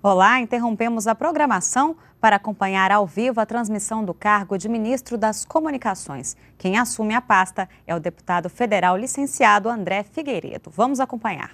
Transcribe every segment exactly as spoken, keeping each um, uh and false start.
Olá, interrompemos a programação para acompanhar ao vivo a transmissão do cargo de ministro das Comunicações. Quem assume a pasta é o deputado federal licenciado André Figueiredo. Vamos acompanhar.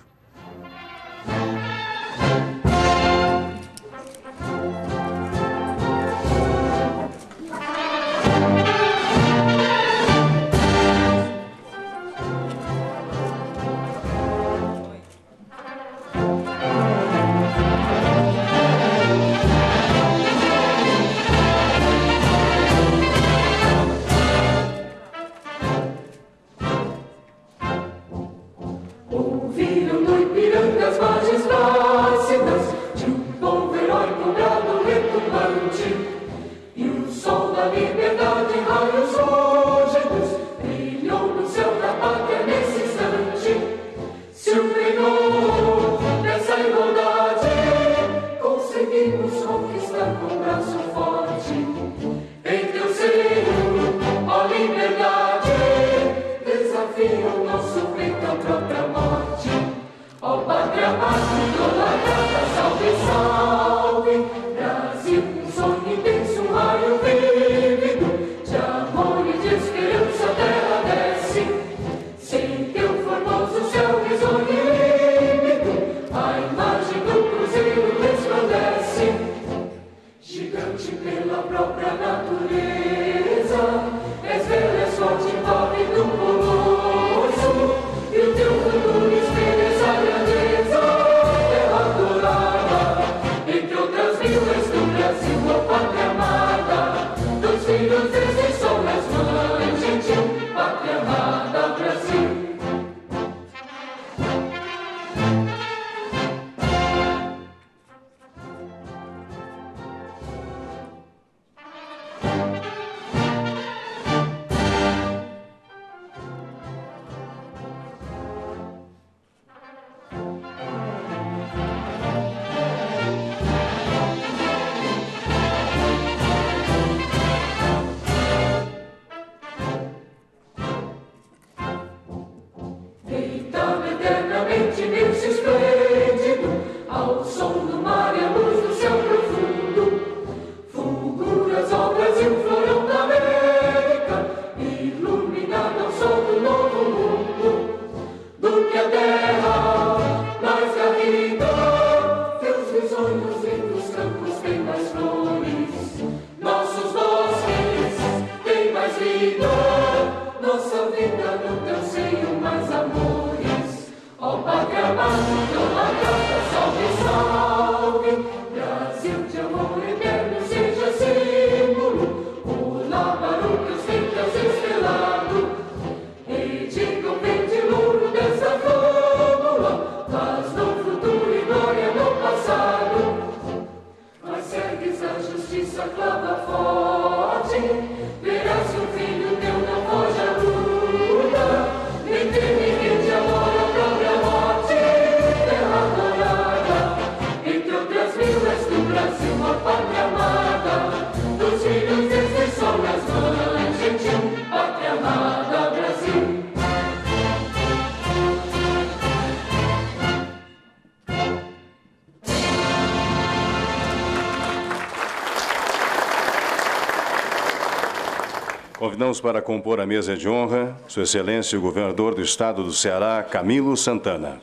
Convidamos para compor a mesa de honra Sua Excelência o Governador do Estado do Ceará, Camilo Santana.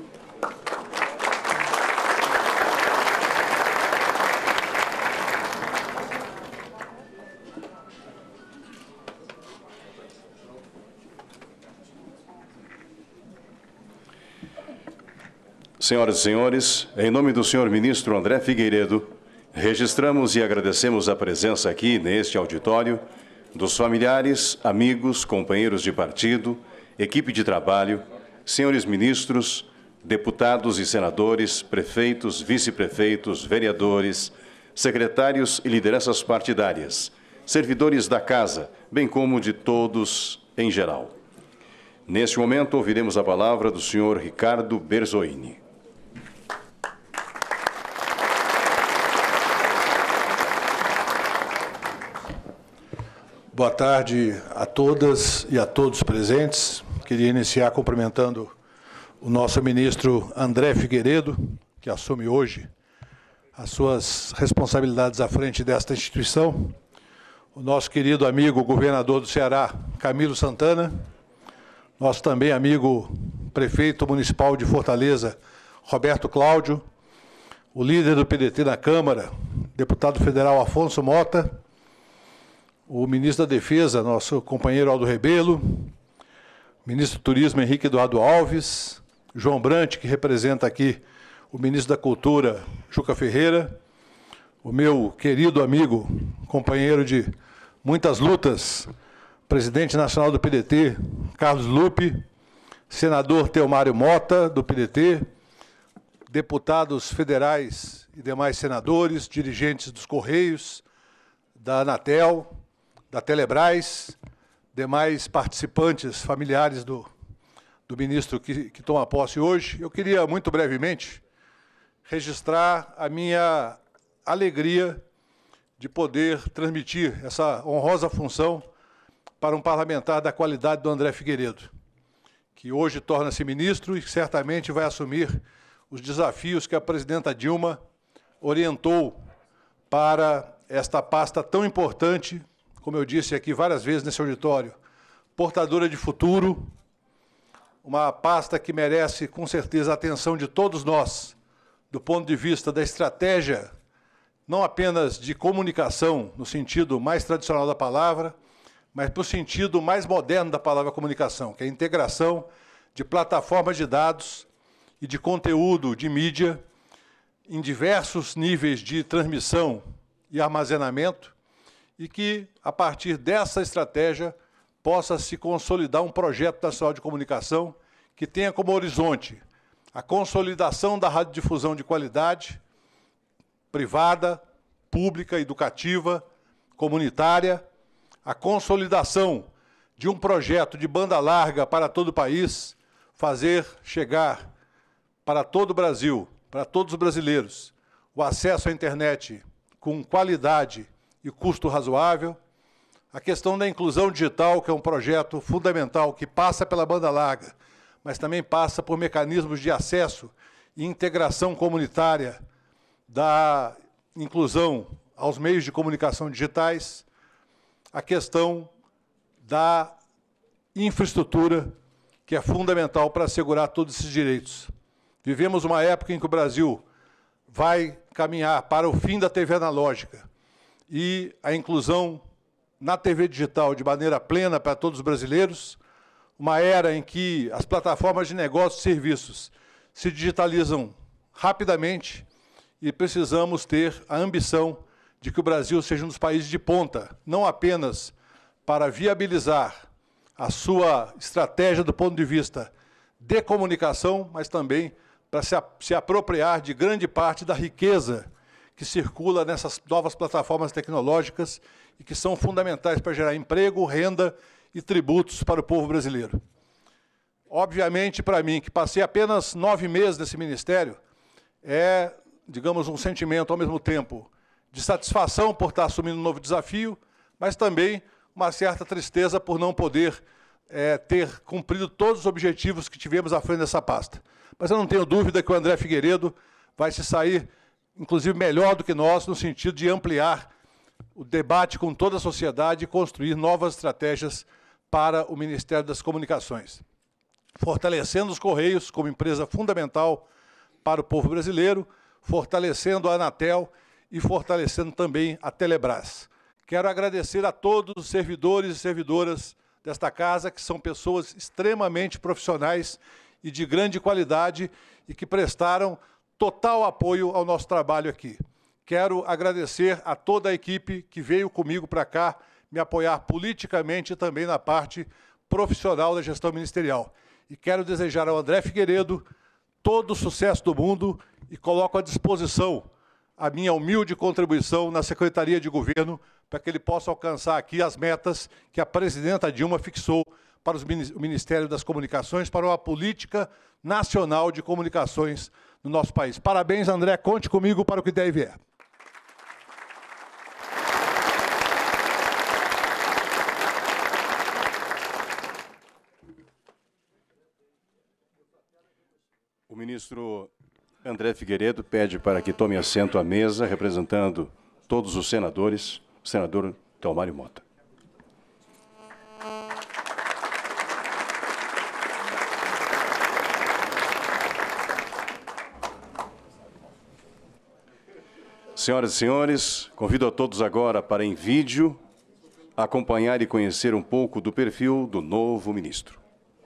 Senhoras e senhores, em nome do senhor ministro André Figueiredo, registramos e agradecemos a presença aqui neste auditório dos familiares, amigos, companheiros de partido, equipe de trabalho, senhores ministros, deputados e senadores, prefeitos, vice-prefeitos, vereadores, secretários e lideranças partidárias, servidores da casa, bem como de todos em geral. Neste momento, ouviremos a palavra do senhor Ricardo Berzoini. Boa tarde a todas e a todos presentes. Queria iniciar cumprimentando o nosso ministro André Figueiredo, que assume hoje as suas responsabilidades à frente desta instituição, o nosso querido amigo governador do Ceará, Camilo Santana, nosso também amigo prefeito municipal de Fortaleza, Roberto Cláudio, o líder do P D T na Câmara, deputado federal Afonso Mota, o ministro da Defesa, nosso companheiro Aldo Rebelo, ministro do Turismo Henrique Eduardo Alves, João Brant, que representa aqui o ministro da Cultura, Juca Ferreira, o meu querido amigo, companheiro de muitas lutas, presidente nacional do P D T, Carlos Lupe, senador Teomário Mota, do P D T, deputados federais e demais senadores, dirigentes dos Correios, da Anatel, da Telebrás, demais participantes familiares do, do ministro que, que toma posse hoje. Eu queria, muito brevemente, registrar a minha alegria de poder transmitir essa honrosa função para um parlamentar da qualidade do André Figueiredo, que hoje torna-se ministro e que certamente vai assumir os desafios que a presidenta Dilma orientou para esta pasta tão importante, como eu disse aqui várias vezes nesse auditório, portadora de futuro, uma pasta que merece, com certeza, a atenção de todos nós, do ponto de vista da estratégia, não apenas de comunicação, no sentido mais tradicional da palavra, mas para o sentido mais moderno da palavra comunicação, que é a integração de plataformas de dados e de conteúdo de mídia em diversos níveis de transmissão e armazenamento, e que, a partir dessa estratégia, possa se consolidar um projeto nacional de comunicação que tenha como horizonte a consolidação da radiodifusão de qualidade, privada, pública, educativa, comunitária, a consolidação de um projeto de banda larga para todo o país, fazer chegar para todo o Brasil, para todos os brasileiros, o acesso à internet com qualidade e custo razoável, a questão da inclusão digital, que é um projeto fundamental, que passa pela banda larga, mas também passa por mecanismos de acesso e integração comunitária da inclusão aos meios de comunicação digitais, a questão da infraestrutura, que é fundamental para assegurar todos esses direitos. Vivemos uma época em que o Brasil vai caminhar para o fim da T V analógica e a inclusão na T V digital de maneira plena para todos os brasileiros, uma era em que as plataformas de negócios e serviços se digitalizam rapidamente e precisamos ter a ambição de que o Brasil seja um dos países de ponta, não apenas para viabilizar a sua estratégia do ponto de vista de comunicação, mas também para se, se apropriar de grande parte da riqueza que circula nessas novas plataformas tecnológicas e que são fundamentais para gerar emprego, renda e tributos para o povo brasileiro. Obviamente, para mim, que passei apenas nove meses nesse ministério, é, digamos, um sentimento, ao mesmo tempo, de satisfação por estar assumindo um novo desafio, mas também uma certa tristeza por não poder é, ter cumprido todos os objetivos que tivemos à frente dessa pasta. Mas eu não tenho dúvida que o André Figueiredo vai se sair, inclusive, melhor do que nós, no sentido de ampliar o debate com toda a sociedade e construir novas estratégias para o Ministério das Comunicações, fortalecendo os Correios como empresa fundamental para o povo brasileiro, fortalecendo a Anatel e fortalecendo também a Telebrás. Quero agradecer a todos os servidores e servidoras desta casa, que são pessoas extremamente profissionais e de grande qualidade e que prestaram total apoio ao nosso trabalho aqui. Quero agradecer a toda a equipe que veio comigo para cá me apoiar politicamente e também na parte profissional da gestão ministerial. E quero desejar ao André Figueiredo todo o sucesso do mundo e coloco à disposição a minha humilde contribuição na Secretaria de Governo para que ele possa alcançar aqui as metas que a presidenta Dilma fixou para o Ministério das Comunicações, para uma política nacional de comunicações no nosso país. Parabéns, André, conte comigo para o que der e vier. O ministro André Figueiredo pede para que tome assento à mesa, representando todos os senadores, o senador Telmário Mota. Senhoras e senhores, convido a todos agora para, em vídeo, acompanhar e conhecer um pouco do perfil do novo ministro.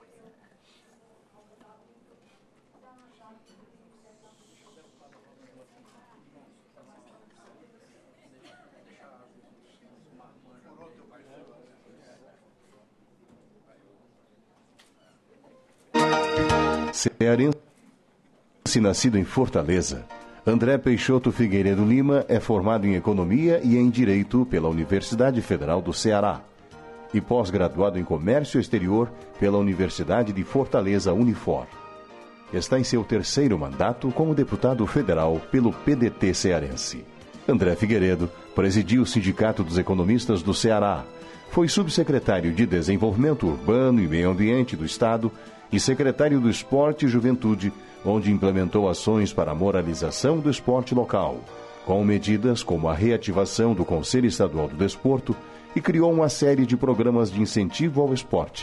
Cearense, nascido em Fortaleza, André Peixoto Figueiredo Lima é formado em Economia e em Direito pela Universidade Federal do Ceará e pós-graduado em Comércio Exterior pela Universidade de Fortaleza Unifor. Está em seu terceiro mandato como deputado federal pelo P D T cearense. André Figueiredo presidiu o Sindicato dos Economistas do Ceará, foi subsecretário de Desenvolvimento Urbano e Meio Ambiente do Estado e secretário do Esporte e Juventude, onde implementou ações para a moralização do esporte local, com medidas como a reativação do Conselho Estadual do Desporto e criou uma série de programas de incentivo ao esporte.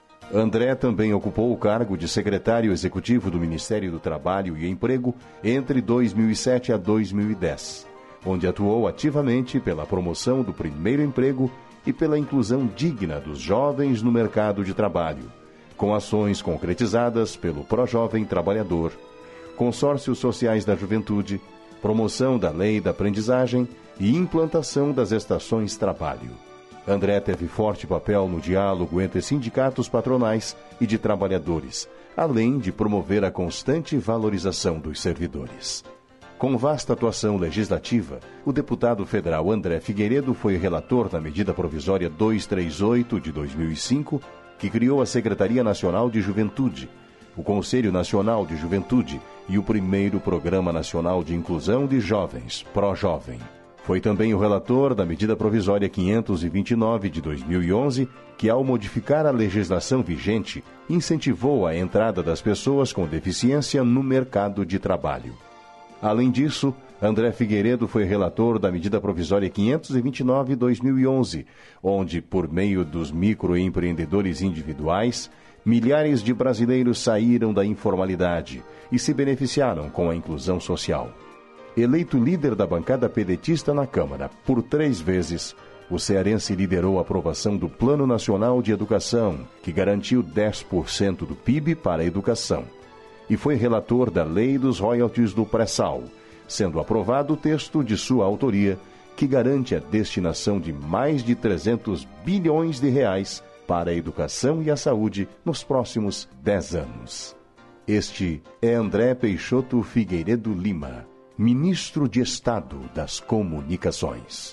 André também ocupou o cargo de secretário executivo do Ministério do Trabalho e Emprego entre dois mil e sete a dois mil e dez, onde atuou ativamente pela promoção do primeiro emprego e pela inclusão digna dos jovens no mercado de trabalho, com ações concretizadas pelo Projovem Trabalhador, Consórcios Sociais da Juventude, promoção da Lei da Aprendizagem e implantação das estações trabalho. André teve forte papel no diálogo entre sindicatos patronais e de trabalhadores, além de promover a constante valorização dos servidores. Com vasta atuação legislativa, o deputado federal André Figueiredo foi relator da medida provisória duzentos e trinta e oito de dois mil e cinco, que criou a Secretaria Nacional de Juventude, o Conselho Nacional de Juventude e o primeiro Programa Nacional de Inclusão de Jovens, Projovem. Foi também o relator da medida provisória quinhentos e vinte e nove de dois mil e onze, que, ao modificar a legislação vigente, incentivou a entrada das pessoas com deficiência no mercado de trabalho. Além disso, André Figueiredo foi relator da medida provisória quinhentos e vinte e nove de dois mil e onze, onde, por meio dos microempreendedores individuais, milhares de brasileiros saíram da informalidade e se beneficiaram com a inclusão social. Eleito líder da bancada pedetista na Câmara por três vezes, o cearense liderou a aprovação do Plano Nacional de Educação, que garantiu dez por cento do P I B para a educação, e foi relator da Lei dos Royalties do Pré-Sal, sendo aprovado o texto de sua autoria, que garante a destinação de mais de trezentos bilhões de reais para a educação e a saúde nos próximos dez anos. Este é André Peixoto Figueiredo Lima, ministro de Estado das Comunicações.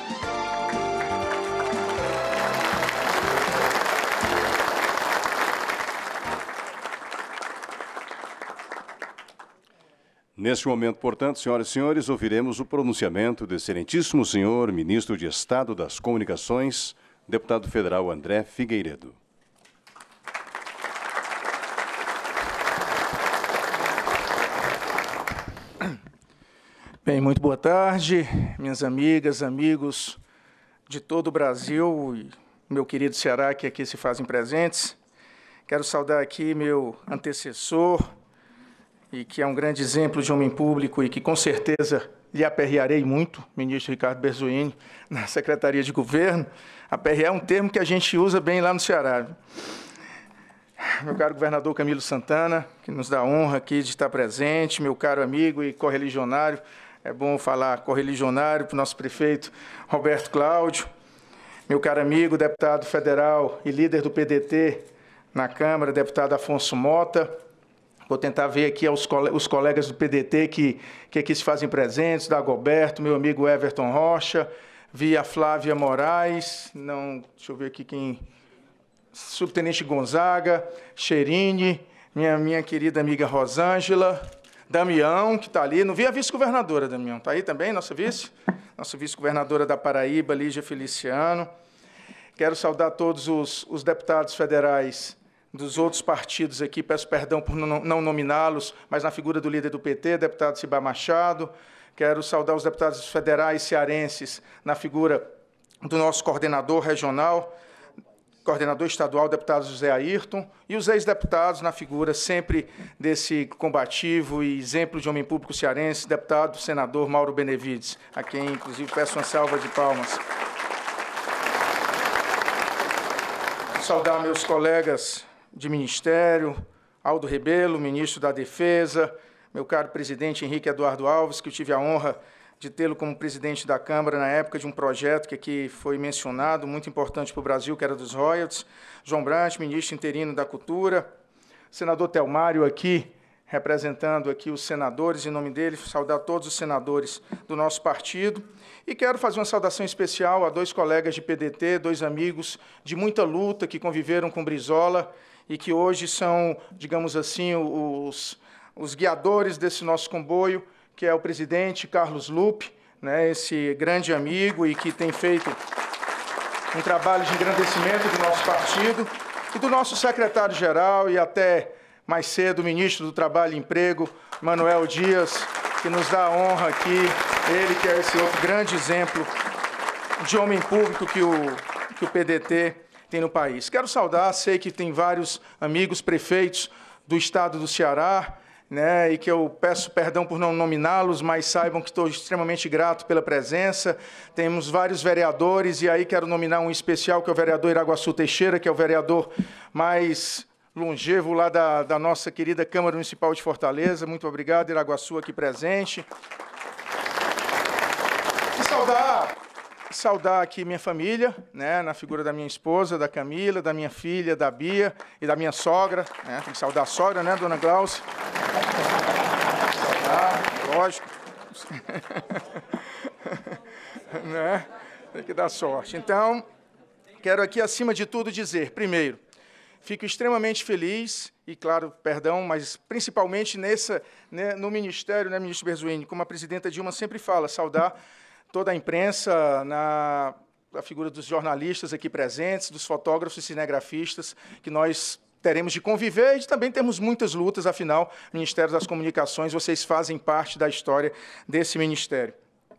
Neste momento, portanto, senhoras e senhores, ouviremos o pronunciamento do excelentíssimo senhor ministro de Estado das Comunicações, deputado federal André Figueiredo. Bem, muito boa tarde, minhas amigas, amigos de todo o Brasil e meu querido Ceará, que aqui se fazem presentes. Quero saudar aqui meu antecessor, e que é um grande exemplo de homem público e que, com certeza, lhe aperrearei muito, ministro Ricardo Berzoini, na Secretaria de Governo. Aperrear é um termo que a gente usa bem lá no Ceará. Meu caro governador Camilo Santana, que nos dá a honra aqui de estar presente, meu caro amigo e correligionário, é bom falar correligionário para o nosso prefeito Roberto Cláudio, meu caro amigo, deputado federal e líder do P D T na Câmara, deputado Afonso Mota. Vou tentar ver aqui os colegas do P D T que, que aqui se fazem presentes, Dagoberto, meu amigo Everton Rocha, vi a Flávia Moraes, não, deixa eu ver aqui quem... Subtenente Gonzaga, Xerine, minha, minha querida amiga Rosângela, Damião, que está ali, não vi a vice-governadora, Damião, está aí também, nossa vice? Nossa vice-governadora da Paraíba, Lígia Feliciano. Quero saudar todos os, os deputados federais dos outros partidos aqui, peço perdão por não nominá-los, mas na figura do líder do P T, deputado Cibá Machado. Quero saudar os deputados federais cearenses na figura do nosso coordenador regional, coordenador estadual, deputado José Ayrton, e os ex-deputados na figura sempre desse combativo e exemplo de homem público cearense, deputado senador Mauro Benevides, a quem, inclusive, peço uma salva de palmas. Quero saudar meus colegas de ministério, Aldo Rebelo, ministro da Defesa, meu caro presidente Henrique Eduardo Alves, que eu tive a honra de tê-lo como presidente da Câmara na época de um projeto que aqui foi mencionado, muito importante para o Brasil, que era dos royalties. João Brandt, ministro interino da Cultura. Senador Telmário aqui, representando aqui os senadores, em nome dele, saudar todos os senadores do nosso partido. E quero fazer uma saudação especial a dois colegas de P D T, dois amigos de muita luta que conviveram com Brizola e que hoje são, digamos assim, os, os guiadores desse nosso comboio, que é o presidente Carlos Lupe, né, esse grande amigo e que tem feito um trabalho de engrandecimento do nosso partido, e do nosso secretário-geral e até mais cedo o ministro do Trabalho e Emprego, Manuel Dias, que nos dá a honra aqui, ele que é esse outro grande exemplo de homem público que o, que o P D T tem no país. Quero saudar, sei que tem vários amigos prefeitos do estado do Ceará, né, e que eu peço perdão por não nominá-los, mas saibam que estou extremamente grato pela presença. Temos vários vereadores, e aí quero nominar um especial, que é o vereador Iraguaçu Teixeira, que é o vereador mais longevo lá da, da nossa querida Câmara Municipal de Fortaleza. Muito obrigado, Iraguaçu, aqui presente. E saudar, saudar aqui minha família, né, na figura da minha esposa, da Camila, da minha filha, da Bia, e da minha sogra, né, tem que saudar a sogra, né, dona Glaucia? Ah, lógico. Né? Tem que dar sorte. Então, quero aqui, acima de tudo, dizer, primeiro, fico extremamente feliz, e claro, perdão, mas principalmente nessa, né, no Ministério, né, ministro Berzuini, como a presidenta Dilma sempre fala, saudar toda a imprensa, na, a figura dos jornalistas aqui presentes, dos fotógrafos e cinegrafistas, que nós teremos de conviver e também temos muitas lutas, afinal, Ministério das Comunicações, vocês fazem parte da história desse ministério.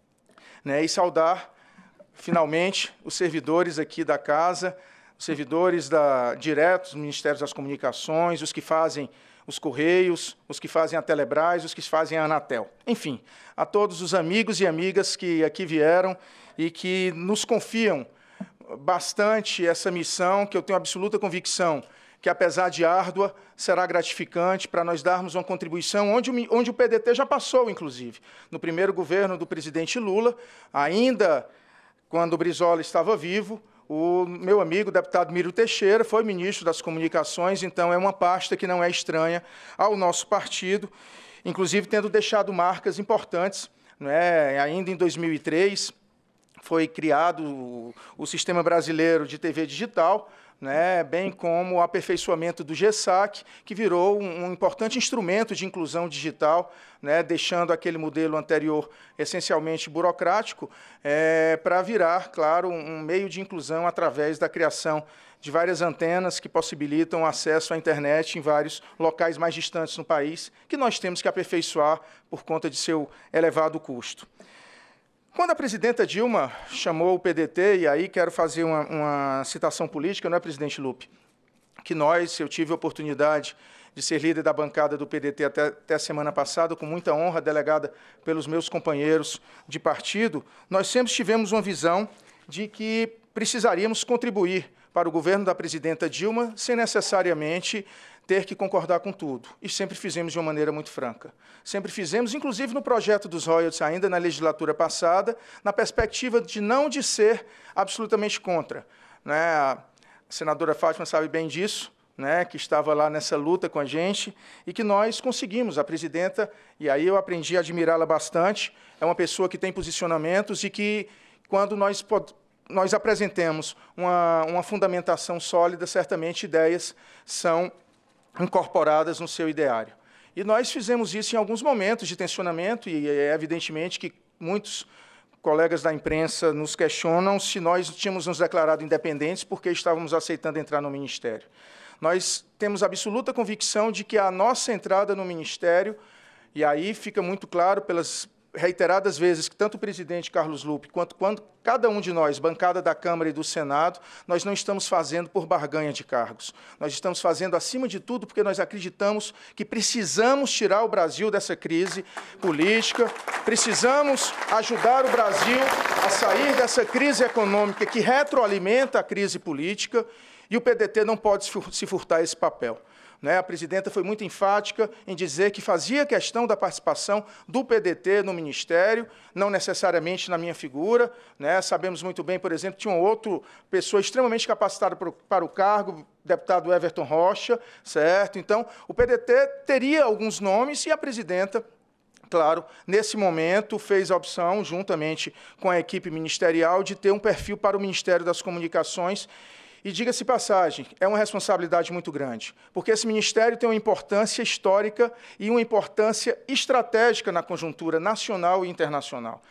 Né, e saudar, finalmente, os servidores aqui da casa, os servidores da, diretos do Ministério das Comunicações, os que fazem os Correios, os que fazem a Telebrás, os que fazem a Anatel. Enfim, a todos os amigos e amigas que aqui vieram e que nos confiam bastante essa missão, que eu tenho absoluta convicção que, apesar de árdua, será gratificante para nós darmos uma contribuição onde o, onde o P D T já passou, inclusive. No primeiro governo do presidente Lula, ainda quando o Brizola estava vivo, o meu amigo, o deputado Miro Teixeira, foi ministro das Comunicações, então é uma pasta que não é estranha ao nosso partido, inclusive tendo deixado marcas importantes. Não é? Ainda em dois mil e três, foi criado o, o Sistema Brasileiro de T V Digital, né, bem como o aperfeiçoamento do GESAC, que virou um, um importante instrumento de inclusão digital, né, deixando aquele modelo anterior essencialmente burocrático, é, para virar, claro, um, um meio de inclusão através da criação de várias antenas que possibilitam acesso à internet em vários locais mais distantes no país, que nós temos que aperfeiçoar por conta de seu elevado custo. Quando a presidenta Dilma chamou o P D T, e aí quero fazer uma, uma citação política, não é, presidente Lupe? Que nós, eu tive a oportunidade de ser líder da bancada do P D T até, até a semana passada, com muita honra, delegada pelos meus companheiros de partido, nós sempre tivemos uma visão de que precisaríamos contribuir para o governo da presidenta Dilma sem necessariamente ter que concordar com tudo. E sempre fizemos de uma maneira muito franca. Sempre fizemos, inclusive no projeto dos royalties, ainda na legislatura passada, na perspectiva de não de ser absolutamente contra. Né? A senadora Fátima sabe bem disso, né, que estava lá nessa luta com a gente, e que nós conseguimos. A presidenta, e aí eu aprendi a admirá-la bastante, é uma pessoa que tem posicionamentos e que, quando nós nós apresentemos uma, uma fundamentação sólida, certamente ideias são incorporadas no seu ideário. E nós fizemos isso em alguns momentos de tensionamento, e é evidentemente que muitos colegas da imprensa nos questionam se nós tínhamos nos declarado independentes porque estávamos aceitando entrar no Ministério. Nós temos absoluta convicção de que a nossa entrada no Ministério, e aí fica muito claro pelas reiteradas vezes que tanto o presidente Carlos Lupe, quanto quando cada um de nós, bancada da Câmara e do Senado, nós não estamos fazendo por barganha de cargos. Nós estamos fazendo, acima de tudo, porque nós acreditamos que precisamos tirar o Brasil dessa crise política, precisamos ajudar o Brasil a sair dessa crise econômica que retroalimenta a crise política, e o P D T não pode se furtar esse papel. A presidenta foi muito enfática em dizer que fazia questão da participação do P D T no Ministério, não necessariamente na minha figura. Né? Sabemos muito bem, por exemplo, que tinha uma outra pessoa extremamente capacitada para o cargo, o deputado Everton Rocha, certo? Então, o P D T teria alguns nomes e a presidenta, claro, nesse momento, fez a opção, juntamente com a equipe ministerial, de ter um perfil para o Ministério das Comunicações. E, diga-se passagem, é uma responsabilidade muito grande, porque esse ministério tem uma importância histórica e uma importância estratégica na conjuntura nacional e internacional.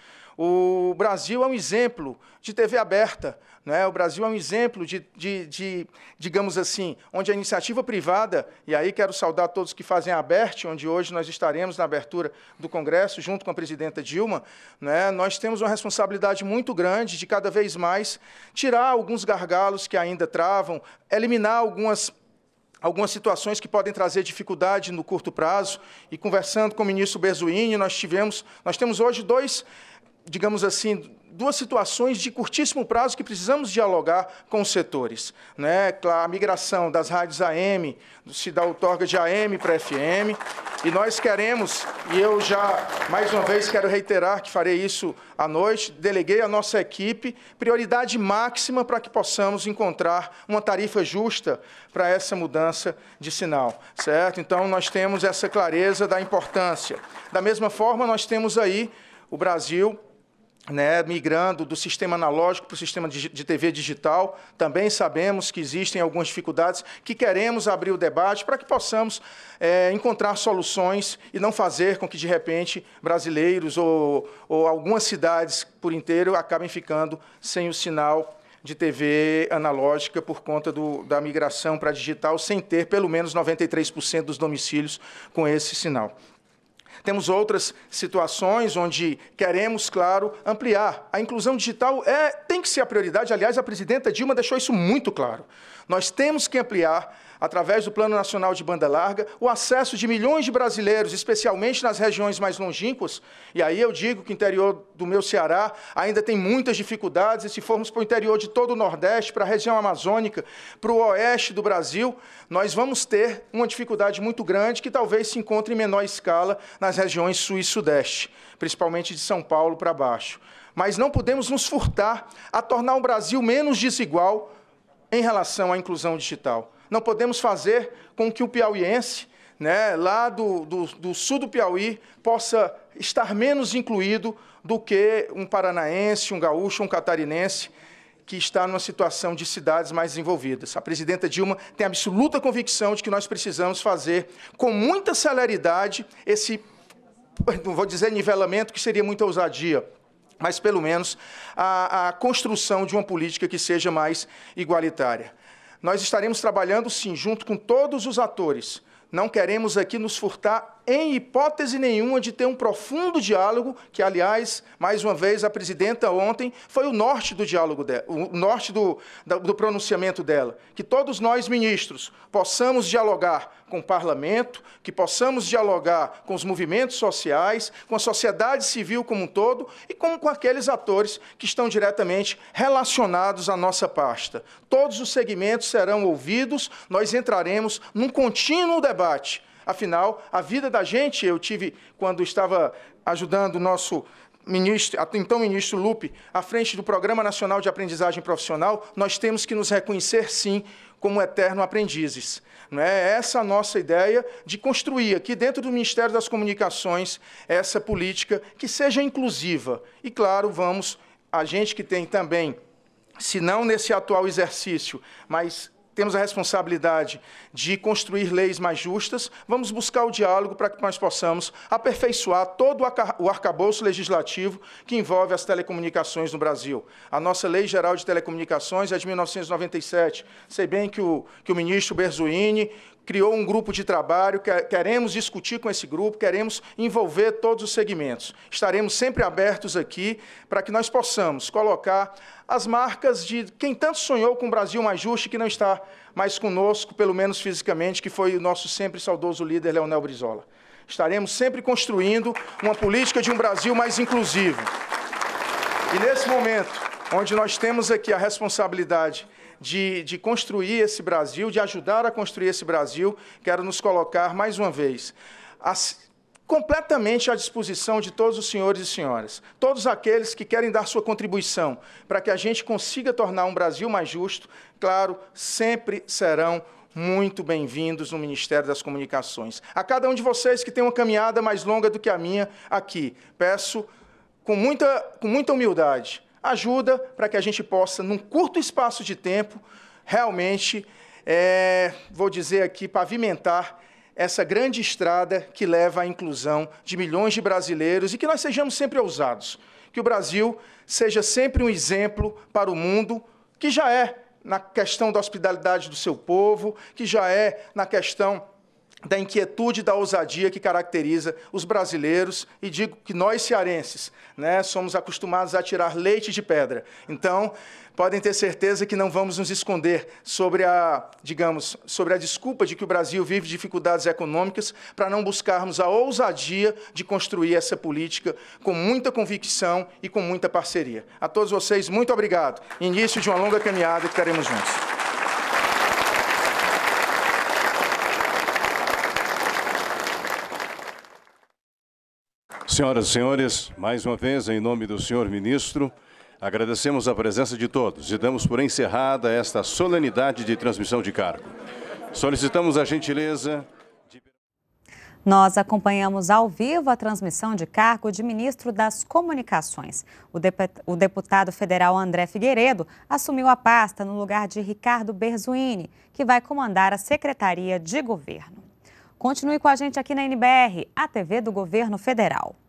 O Brasil é um exemplo de T V aberta, né? O Brasil é um exemplo de, de, de, digamos assim, onde a iniciativa privada, e aí quero saudar todos que fazem a ABERT, onde hoje nós estaremos na abertura do Congresso, junto com a presidenta Dilma, né? Nós temos uma responsabilidade muito grande de cada vez mais tirar alguns gargalos que ainda travam, eliminar algumas algumas situações que podem trazer dificuldade no curto prazo, e conversando com o ministro Berzoini, nós tivemos, nós temos hoje dois, digamos assim, duas situações de curtíssimo prazo que precisamos dialogar com os setores. Né? A migração das rádios A M, se dá outorga de A M para F M, e nós queremos, e eu já, mais uma vez, quero reiterar que farei isso à noite, deleguei à nossa equipe prioridade máxima para que possamos encontrar uma tarifa justa para essa mudança de sinal, certo? Então, nós temos essa clareza da importância. Da mesma forma, nós temos aí o Brasil, né, migrando do sistema analógico para o sistema de T V digital. Também sabemos que existem algumas dificuldades, que queremos abrir o debate para que possamos é, encontrar soluções e não fazer com que, de repente, brasileiros ou, ou algumas cidades por inteiro acabem ficando sem o sinal de T V analógica por conta do, da migração para digital, sem ter pelo menos noventa e três por cento dos domicílios com esse sinal. Temos outras situações onde queremos, claro, ampliar. A inclusão digital é, tem que ser a prioridade. Aliás, a presidenta Dilma deixou isso muito claro. Nós temos que ampliar, através do Plano Nacional de Banda Larga, o acesso de milhões de brasileiros, especialmente nas regiões mais longínquas. E aí eu digo que o interior do meu Ceará ainda tem muitas dificuldades, e se formos para o interior de todo o Nordeste, para a região amazônica, para o oeste do Brasil, nós vamos ter uma dificuldade muito grande que talvez se encontre em menor escala nas regiões sul e sudeste, principalmente de São Paulo para baixo. Mas não podemos nos furtar a tornar o Brasil menos desigual em relação à inclusão digital. Não podemos fazer com que o piauiense, né, lá do, do, do sul do Piauí, possa estar menos incluído do que um paranaense, um gaúcho, um catarinense, que está numa situação de cidades mais desenvolvidas. A presidenta Dilma tem absoluta convicção de que nós precisamos fazer, com muita celeridade, esse, não vou dizer nivelamento, que seria muita ousadia, mas, pelo menos, a, a construção de uma política que seja mais igualitária. Nós estaremos trabalhando, sim, junto com todos os atores. Não queremos aqui nos furtar, em hipótese nenhuma, de ter um profundo diálogo, que, aliás, mais uma vez, a presidenta ontem foi o norte do diálogo dela, o norte do, do pronunciamento dela. Que todos nós, ministros, possamos dialogar com o parlamento, que possamos dialogar com os movimentos sociais, com a sociedade civil como um todo e com, com aqueles atores que estão diretamente relacionados à nossa pasta. Todos os segmentos serão ouvidos, nós entraremos num contínuo debate. Afinal, a vida da gente, eu tive, quando estava ajudando o nosso ministro, então ministro Lupe, à frente do Programa Nacional de Aprendizagem Profissional, nós temos que nos reconhecer, sim, como eternos aprendizes. Não é essa a nossa ideia de construir aqui dentro do Ministério das Comunicações essa política que seja inclusiva. E, claro, vamos, a gente que tem também, se não nesse atual exercício, mas temos a responsabilidade de construir leis mais justas, vamos buscar o diálogo para que nós possamos aperfeiçoar todo o arcabouço legislativo que envolve as telecomunicações no Brasil. A nossa Lei Geral de Telecomunicações é de mil novecentos e noventa e sete. Sei bem que o, que o ministro Berzuini criou um grupo de trabalho, queremos discutir com esse grupo, queremos envolver todos os segmentos. Estaremos sempre abertos aqui para que nós possamos colocar as marcas de quem tanto sonhou com um Brasil mais justo e que não está mais conosco, pelo menos fisicamente, que foi o nosso sempre saudoso líder, Leonel Brizola. Estaremos sempre construindo uma política de um Brasil mais inclusivo. E nesse momento, onde nós temos aqui a responsabilidade De, de construir esse Brasil, de ajudar a construir esse Brasil, quero nos colocar, mais uma vez, as, completamente à disposição de todos os senhores e senhoras, todos aqueles que querem dar sua contribuição para que a gente consiga tornar um Brasil mais justo, claro, sempre serão muito bem-vindos no Ministério das Comunicações. A cada um de vocês que tem uma caminhada mais longa do que a minha aqui, peço com muita, com muita humildade, ajuda para que a gente possa, num curto espaço de tempo, realmente, é, vou dizer aqui, pavimentar essa grande estrada que leva à inclusão de milhões de brasileiros e que nós sejamos sempre ousados, que o Brasil seja sempre um exemplo para o mundo, que já é na questão da hospitalidade do seu povo, que já é na questão da inquietude e da ousadia que caracteriza os brasileiros, e digo que nós cearenses, né, somos acostumados a tirar leite de pedra. Então, podem ter certeza que não vamos nos esconder sobre a, digamos, sobre a desculpa de que o Brasil vive dificuldades econômicas, para não buscarmos a ousadia de construir essa política com muita convicção e com muita parceria. A todos vocês, muito obrigado. Início de uma longa caminhada que teremos juntos. Senhoras e senhores, mais uma vez, em nome do senhor ministro, agradecemos a presença de todos e damos por encerrada esta solenidade de transmissão de cargo. Solicitamos a gentileza de... Nós acompanhamos ao vivo a transmissão de cargo de ministro das Comunicações. O deputado federal André Figueiredo assumiu a pasta no lugar de Ricardo Berzuini, que vai comandar a Secretaria de Governo. Continue com a gente aqui na N B R, a T V do Governo Federal.